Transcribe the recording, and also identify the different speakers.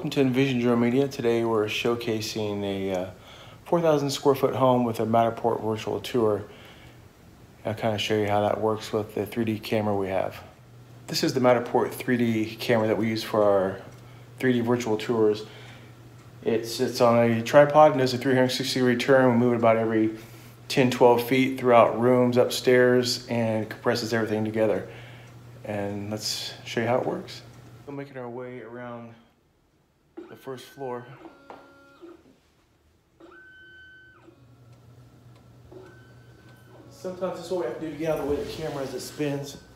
Speaker 1: Welcome to Envision Drone Media. Today we're showcasing a 4,000 square foot home with a Matterport virtual tour. I'll kind of show you how that works with the 3D camera we have. This is the Matterport 3D camera that we use for our 3D virtual tours. It's on a tripod and does a 360-degree turn. We move it about every 10-12 feet throughout rooms, upstairs, and compresses everything together. And let's show you how it works. We're making our way around the first floor. Sometimes this is what we have to do to get out of the way of the camera as it spins.